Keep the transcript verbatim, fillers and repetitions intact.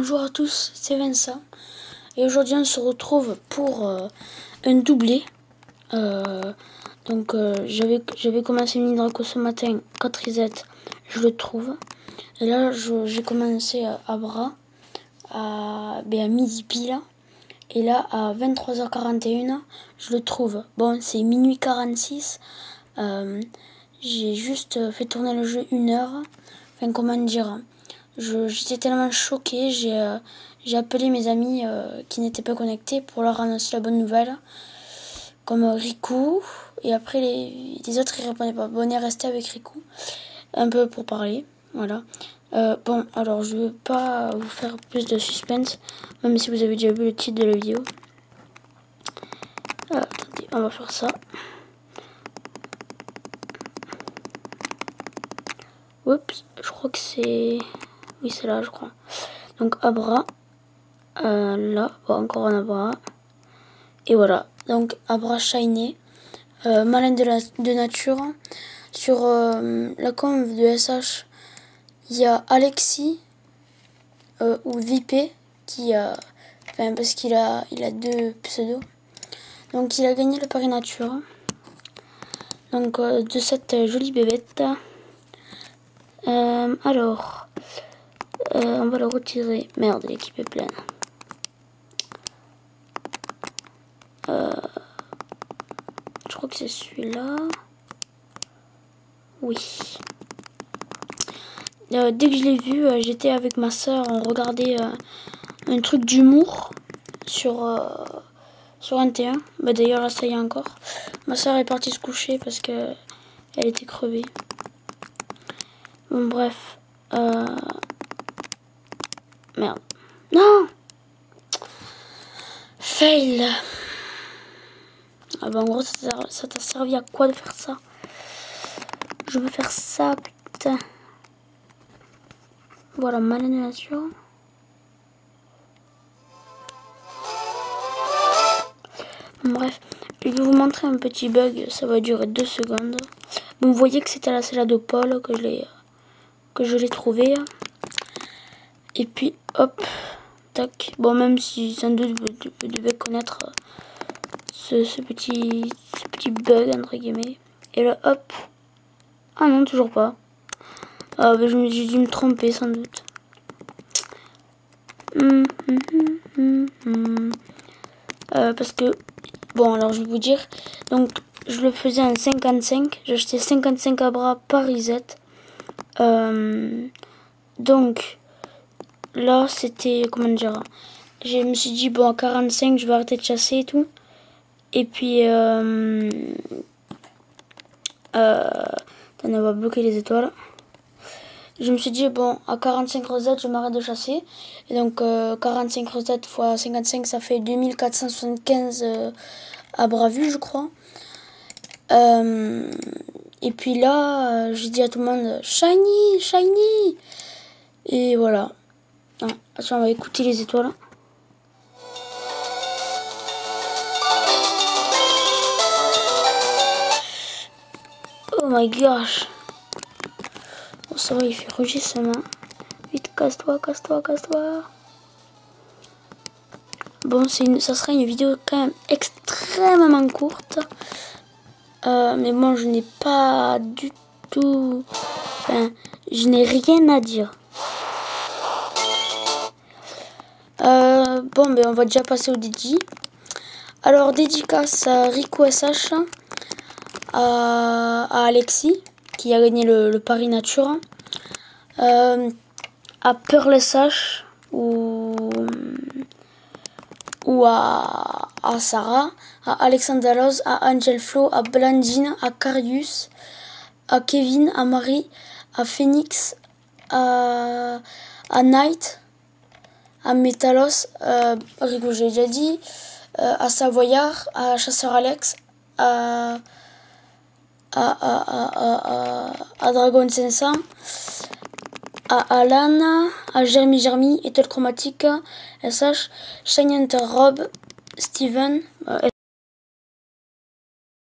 bonjour à tous, c'est Vincent et aujourd'hui on se retrouve pour euh, un doublé. Euh, donc euh, j'avais j'avais commencé Mini Draco ce matin, quatre reset, je le trouve. Et là j'ai commencé à, à Bras à, ben, à midi pile. Et là à vingt-trois heures quarante et une je le trouve. Bon, c'est minuit quarante-six. Euh, j'ai juste fait tourner le jeu une heure. Enfin, comment dire, je, j'étais tellement choquée, j'ai, euh, j'ai appelé mes amis euh, qui n'étaient pas connectés pour leur annoncer la bonne nouvelle. Comme euh, Riku. Et après les, les autres ils répondaient pas. Bon, on est resté avec Riku. Un peu pour parler. Voilà. Euh, bon, alors je veux pas vous faire plus de suspense, même si vous avez déjà vu le titre de la vidéo. Euh, attendez, on va faire ça. Oups, je crois que c'est... Oui, c'est là, je crois. Donc, Abra. Euh, là, bon, encore un Abra. Et voilà. Donc, Abra Shiny. Euh, malin de, la, de nature. Sur euh, la conf de S H, il y a Alexis euh, ou V P qui a... Enfin, parce qu'il a, il a deux pseudos. Donc, il a gagné le pari nature. Donc, euh, de cette euh, jolie bébête. Euh, alors... Euh, on va le retirer. Merde, l'équipe est pleine. Euh, je crois que c'est celui-là. Oui. Euh, dès que je l'ai vu, euh, j'étais avec ma soeur. On regardait euh, un truc d'humour sur, euh, sur un T un. Bah, d'ailleurs, là, ça y est encore. Ma soeur est partie se coucher parce que elle était crevée. Bon, bref. Euh... Merde. Non! Fail! Ah bah en gros, ça t'a servi à quoi de faire ça? Je veux faire ça, putain. Voilà, malin de nature. Bref, je vais vous montrer un petit bug, ça va durer deux secondes. Bon, vous voyez que c'était la salade de Paul que je l'ai que je l'ai trouvé. Et puis, hop, tac. Bon, même si sans doute vous, vous devez connaître ce, ce, petit, ce petit bug, entre guillemets. Et là, hop. Ah non, toujours pas. Ah, bah, j'ai dû me tromper, sans doute. Hum, hum, hum, hum, hum. Euh, parce que, bon, alors je vais vous dire. Donc, je le faisais en cinquante-cinq. J'achetais cinquante-cinq Abra par reset. Euh, donc, là, c'était, comment dire, je me suis dit, bon, à quarante-cinq, je vais arrêter de chasser et tout. Et puis, euh, euh, on va bloquer les étoiles. Je me suis dit, bon, à quarante-cinq recettes, je m'arrête de chasser. Et donc, euh, quarante-cinq recettes fois cinquante-cinq, ça fait deux mille quatre cent soixante-quinze euh, à bras vus, je crois. Euh, et puis là, euh, j'ai dit à tout le monde, shiny, shiny. Et voilà. Ah, on va écouter les étoiles. Oh my gosh. Oh, ça va, il fait rugissement. Vite, casse-toi, casse-toi, casse-toi. Bon, c'est une, ça sera une vidéo quand même extrêmement courte. Euh, mais bon, je n'ai pas du tout... Enfin, je n'ai rien à dire. Euh, bon, ben on va déjà passer au dédi. Alors, dédicace à Riku S H, à, à Alexis, qui a gagné le, le pari nature, euh, à Pearl S H, ou, ou à, à Sarah, à Alexandre Dalloz, à Angel Flo, à Blandine, à Carius, à Kevin, à Marie, à Phoenix, à, à Night, à Metalos, euh, Rico j'ai déjà dit, euh, à Savoyard, à Chasseur Alex, à, à, à, à, à, à Dragon cinq cents, à Alan, à Jeremy Jeremy, Étoile Chromatique, S H, Shiny Hunter Rob, Steven, euh,